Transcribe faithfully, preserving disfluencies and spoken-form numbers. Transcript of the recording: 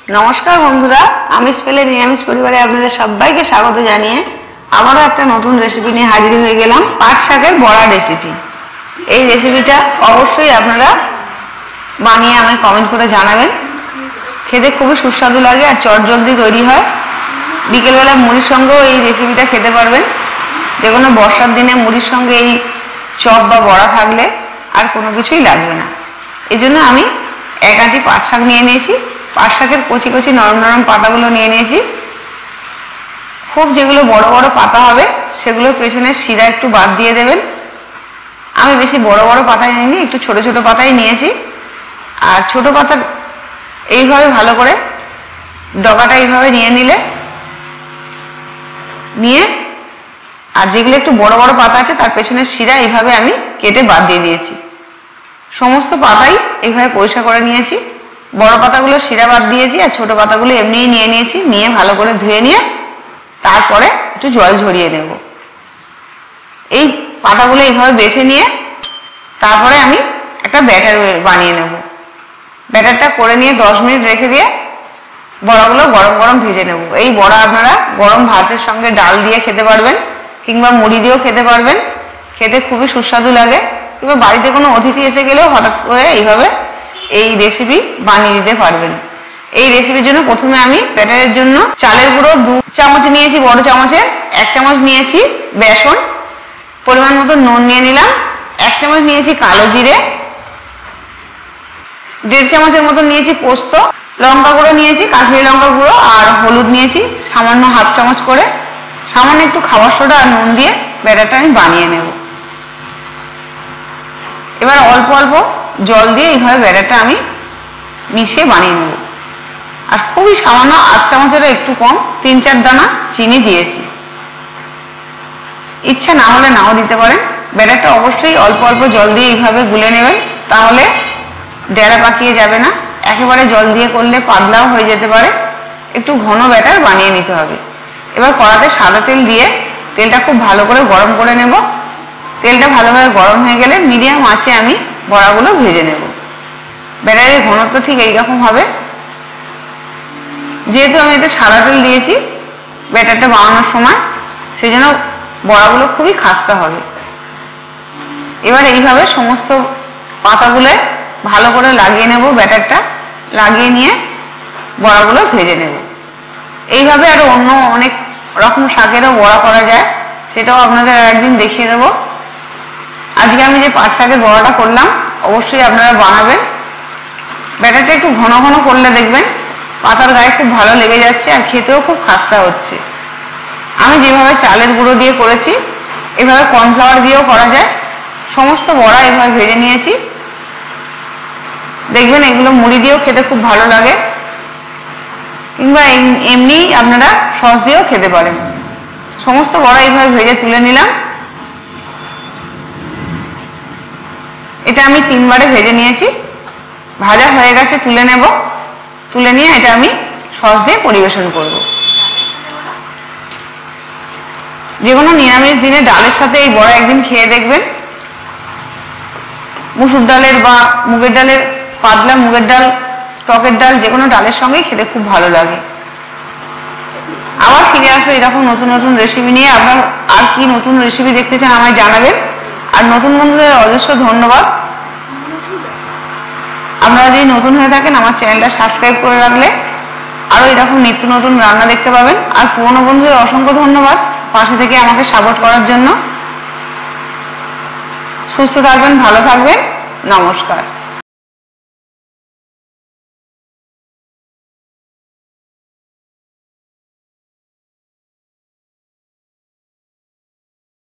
নমস্কার বন্ধুরা, আমিষ পেলে নিরামিষ পরিবারে আপনাদের সবাইকে স্বাগত জানিয়ে আবারও একটা নতুন রেসিপি নিয়ে হাজির হয়ে গেলাম। পাট শাকের বড়া রেসিপি। এই রেসিপিটা অবশ্যই আপনারা বানিয়ে আমায় কমেন্ট করে জানাবেন। খেতে খুবই সুস্বাদু লাগে আর চটজলদি তৈরি হয়। বিকেলবেলা মুড়ির সঙ্গেও এই রেসিপিটা খেতে পারবেন। যে কোনো বর্ষার দিনে মুড়ির সঙ্গে এই চপ বা বড়া থাকলে আর কোনো কিছুই লাগবে না। এই জন্য আমি এক আঁটি পাট শাক নিয়ে নিয়েছি। পাট শাকের কচি কচি নরম নরম পাতাগুলো নিয়ে নিয়েছি। খুব যেগুলো বড় বড় পাতা হবে সেগুলোর পেছনের শিরা একটু বাদ দিয়ে দেবেন। আমি বেশি বড় বড় পাতায় নিইনি, একটু ছোট ছোট পাতাই নিয়েছি। আর ছোট পাতার এইভাবে ভালো করে ডগাটা এইভাবে নিয়ে নিলে নিয়ে আর যেগুলো একটু বড় বড় পাতা আছে তার পেছনের শিরা এইভাবে আমি কেটে বাদ দিয়ে দিয়েছি। সমস্ত পাতাই এইভাবে পরিষ্কার করে নিয়েছি। বড় পাতাগুলো শিরা বাদ দিয়েছি আর ছোট পাতাগুলো এমনিই নিয়ে নিয়েছি। নিয়ে ভালো করে ধুয়ে নিয়ে তারপরে একটু জল ঝরিয়ে নেব। এই পাতাগুলো এইভাবে বেছে নিয়ে তারপরে আমি একটা ব্যাটার বানিয়ে নেব। ব্যাটারটা করে নিয়ে দশ মিনিট রেখে দিয়ে বড়াগুলো গরম গরম ভেজে নেব। এই বড়া আপনারা গরম ভাতের সঙ্গে ডাল দিয়ে খেতে পারবেন কিংবা মুড়ি দিয়েও খেতে পারবেন। খেতে খুবই সুস্বাদু লাগে। কিংবা বাড়িতে কোনো অতিথি এসে গেলেও হঠাৎ করে এইভাবে এই রেসিপি বানিয়ে দিতে পারবেন। এই রেসিপির জন্য প্রথমে আমি ব্যাটারের জন্য চালের গুঁড়ো দু চামচ নিয়েছি, বড় চামচের এক চামচ নিয়েছি বেসন, পরিমাণ মতো নুন নিয়ে নিলাম, এক চামচ নিয়েছি কালো জিরে, দেড় চামচের মতো নিয়েছি পোস্ত, লঙ্কা গুঁড়ো নিয়েছি কাশ্মীরি লঙ্কা গুঁড়ো, আর হলুদ নিয়েছি সামান্য হাফ চামচ করে। সামান্য একটু খাবার সোডা আর নুন দিয়ে ব্যাটারটা আমি বানিয়ে নেব। এবার অল্প অল্প জল দিয়ে এইভাবে ব্যাটারটা আমি মিশিয়ে বানিয়ে নেব। আর খুবই সামান্য আট চামচেরও একটু কম তিন চার দানা চিনি দিয়েছি। ইচ্ছা না হলে নাও দিতে পারেন। ব্যাটারটা অবশ্যই অল্প অল্প জল দিয়ে এইভাবে গুলে নেবেন, তাহলে ডেরা পাকিয়ে যাবে না। একেবারে জল দিয়ে করলে পাতলাও হয়ে যেতে পারে। একটু ঘন ব্যাটার বানিয়ে নিতে হবে। এবার কড়াতে সাদা তেল দিয়ে তেলটা খুব ভালো করে গরম করে নেব। তেলটা ভালোভাবে গরম হয়ে গেলে মিডিয়াম আঁচে আমি বড়াগুলো ভেজে নেব। ব্যাটারের ঘনত্ব ঠিক এইরকম হবে। যেহেতু আমি এতে সাদা তেল দিয়েছি ব্যাটারটা বানানোর সময়, সেই জন্য বড়াগুলো খুবই খাস্তা হবে। এবার এইভাবে সমস্ত পাতাগুলো ভালো করে লাগিয়ে নেব। ব্যাটারটা লাগিয়ে নিয়ে বড়াগুলো ভেজে নেব। এইভাবে আরো অন্য অনেক রকম শাকেরও বড়া করা যায়, সেটাও আপনাদের একদিন দেখিয়ে দেবো। আজকে আমি যে পাট শাকের বড়াটা করলাম অবশ্যই আপনারা বানাবেন। ব্যাটারটা একটু ঘন ঘন করলে দেখবেন পাতার গায়ে খুব ভালো লেগে যাচ্ছে আর খেতেও খুব খাস্তা হচ্ছে। আমি যেভাবে চালের গুঁড়ো দিয়ে করেছি এভাবে কর্নফ্লাওয়ার দিয়েও করা যায়। সমস্ত বড়া এভাবে ভেজে নিয়েছি। দেখবেন এগুলো মুড়ি দিয়েও খেতে খুব ভালো লাগে, কিংবা এমনি আপনারা সস দিয়েও খেতে পারেন। সমস্ত বড়া এইভাবে ভেজে তুলে নিলাম। এটা আমি তিনবারে ভেজে নিয়েছি। ভাজা হয়ে গেছে, তুলে নেব। তুলে নিয়ে এটা আমি সস দিয়ে পরিবেশন করব। যে কোনো নিরামিষ দিনে ডালের সাথে এই বড়া একদিন খেয়ে দেখবেন। মুসুর ডালের বা মুগের ডালের, পাতলা মুগের ডাল, টকের ডাল, যে কোনো ডালের সঙ্গেই খেতে খুব ভালো লাগে। আবার ফিরে আসবে এরকম নতুন নতুন রেসিপি নিয়ে। আপনার আর কি নতুন রেসিপি দেখতে চান আমায় জানাবেন। আর নতুন বন্ধুদের অজস্র ধন্যবাদ। আপনারা যদি নতুন হয়ে থাকেন আমার চ্যানেলটা সাবস্ক্রাইব করে রাখলে আরও এরকম নিত্য নতুন রান্না দেখতে পাবেন। আর পুরনো বন্ধুদের অসংখ্য ধন্যবাদ পাশে থেকে আমাকে সাপোর্ট করার জন্য। সুস্থ থাকবেন, ভালো থাকবেন। নমস্কার।